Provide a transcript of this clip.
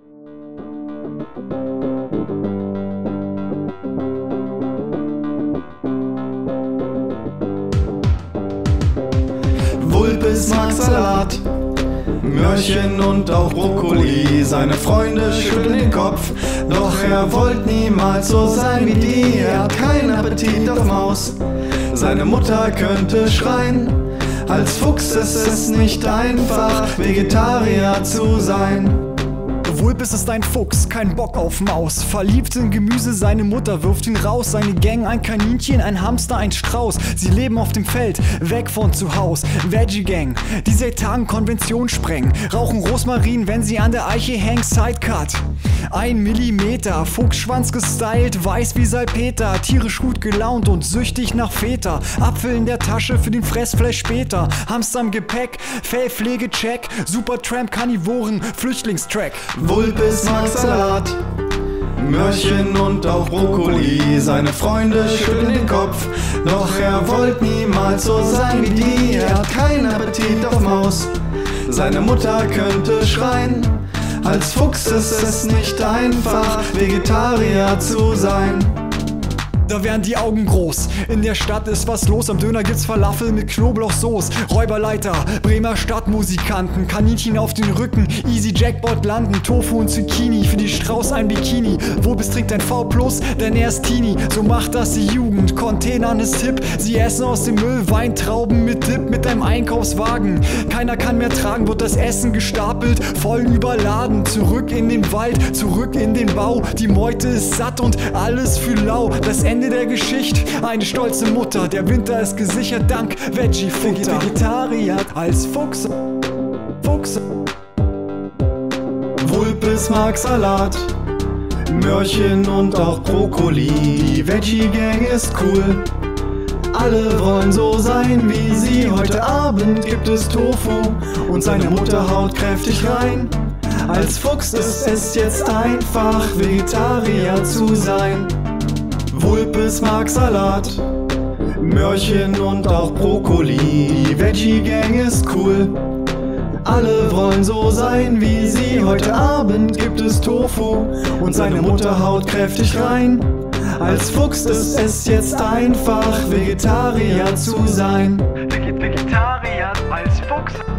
Wulpes mag Salat, Möhrchen und auch Brokkoli. Seine Freunde schütteln den Kopf, doch er wollte niemals so sein wie die. Er hat keinen Appetit auf Maus, seine Mutter könnte schreien. Als Fuchs ist es nicht einfach, Vegetarier zu sein. Wulpes ist ein Fuchs, kein Bock auf Maus. Verliebt in Gemüse, seine Mutter wirft ihn raus. Seine Gang, ein Kaninchen, ein Hamster, ein Strauß. Sie leben auf dem Feld, weg von zu Haus. Veggie Gang, die seit Tagen Konvention sprengen. Rauchen Rosmarin, wenn sie an der Eiche hängen. Sidecut, 1 Millimeter. Fuchsschwanz gestylt, weiß wie Salpeter. Tierisch gut gelaunt und süchtig nach Feta. Apfel in der Tasche für den Fressfleisch später. Hamster im Gepäck, Fellpflege check. Supertramp, Karnivoren, Flüchtlingstrack. Wulpes mag Salat, Möhrchen und auch Brokkoli. Seine Freunde schütteln den Kopf, doch er wollte niemals so sein wie die. Er hat keinen Appetit auf Maus, seine Mutter könnte schreien. Als Fuchs ist es nicht einfach, Vegetarier zu sein. Da werden die Augen groß, in der Stadt ist was los. Am Döner gibt's Falafel mit Knoblauchsoße. Räuberleiter, Bremer Stadtmusikanten, Kaninchen auf den Rücken, easy Jackpot landen. Tofu und Zucchini, für die Strauß ein Bikini. Wulpes trinkt ein V+, denn er ist Teenie. So macht das die Jugend, Containern ist hip. Sie essen aus dem Müll Weintrauben mit Dip, mit einem Einkaufswagen. Keiner kann mehr tragen, wird das Essen gestapelt, voll überladen. Zurück in den Wald, zurück in den Bau. Die Meute ist satt und alles für lau. Das Ende der Geschichte, eine stolze Mutter. Der Winter ist gesichert dank Veggie-Futter. Vegetarier als Fuchs. Wulpes mag Salat, Möhrchen und auch Brokkoli. Die Veggie-Gang ist cool, alle wollen so sein wie sie. Heute Abend gibt es Tofu und seine Mutter haut kräftig rein. Als Fuchs ist es jetzt einfach, Vegetarier zu sein. Wulpes mag Salat, Möhrchen und auch Brokkoli. Die Veggie-Gang ist cool, alle wollen so sein wie sie. Heute Abend gibt es Tofu und seine Mutter haut kräftig rein. Als Fuchs ist es jetzt einfach, Vegetarier zu sein. Vegetarier als Fuchs.